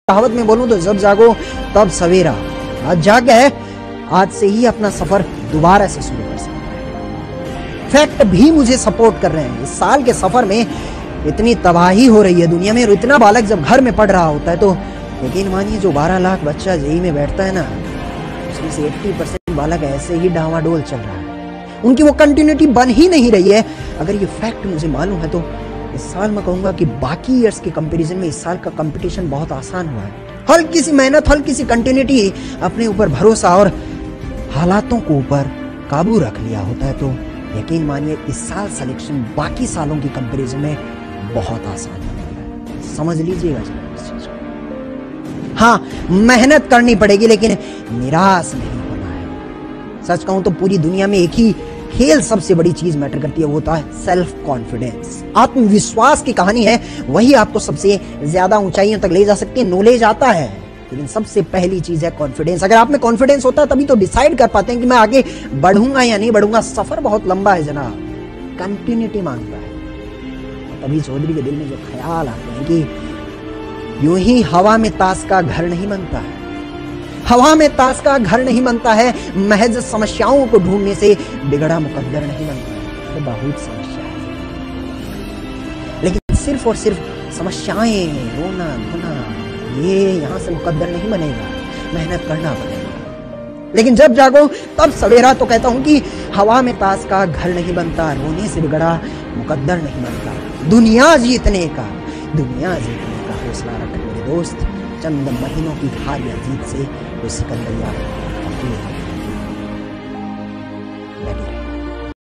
कहावत में बोलूं तो जब जागो तब सवेरा। आज जाग गए, आज से ही अपना सफर दोबारा से शुरू कर सकते हैं। फैक्ट भी मुझे सपोर्ट कर रहे हैं। इस साल के सफर में इतनी तबाही हो रही है दुनिया में, और इतना बालक जब घर में पढ़ रहा होता है तो यकीन मानिए जो 12 लाख बच्चा जेईई में बैठता है ना, उसमें से 80% बालक ऐसे ही डावाडोल चल रहा है। उनकी वो कंटिन्यूटी बन ही नहीं रही है। अगर ये फैक्ट मुझे मालूम है तो इस साल मैं कहूंगा कि बाकी ईयर्स के कंपैरिजन में इस साल का कंपटीशन बहुत आसान हुआ है। हल्की सी मेहनत, हल्की सी कंटिन्यूटी, अपने ऊपर भरोसा और हालातों को ऊपर काबू रख लिया होता है तो यकीन मानिए इस साल सिलेक्शन बाकी सालों की कंपैरिजन में बहुत आसान है। समझ लीजिएगा इस चीज को। हाँ, मेहनत करनी पड़ेगी लेकिन निराश नहीं होना है। सच कहूं तो पूरी दुनिया में एक ही खेल सबसे बड़ी चीज मैटर करती है, वो होता है सेल्फ कॉन्फिडेंस। आत्मविश्वास की कहानी है, वही आपको सबसे ज्यादा ऊंचाइयों तक ले जा सकती है। नॉलेज आता है लेकिन सबसे पहली चीज है कॉन्फिडेंस। अगर आप में कॉन्फिडेंस होता है तभी तो डिसाइड कर पाते हैं कि मैं आगे बढ़ूंगा या नहीं बढ़ूंगा। सफर बहुत लंबा है जनाब, कंटिन्यूटी मांगता है। तभी चौधरी के दिल में जो ख्याल आते हैं कि यूं ही हवा में ताश का घर नहीं बनता है, हवा में ताश का घर नहीं बनता है, महज समस्याओं को ढूंढने से बिगड़ा मुकद्दर नहीं बनता है। तो बहुत समस्या है, लेकिन सिर्फ और सिर्फ समस्याएं, रोना धोना, ये यहां से मुकद्दर नहीं बनेगा। मेहनत करना पड़ेगा। लेकिन जब जागो तब सवेरा तो कहता हूं कि हवा में ताश का घर नहीं बनता, रोने से बिगड़ा मुकद्दर नहीं बनता। दुनिया जीतने का हौसला रख मेरे दोस्त। चंद महीनों की हार या जीत से कोई सिकंदर याद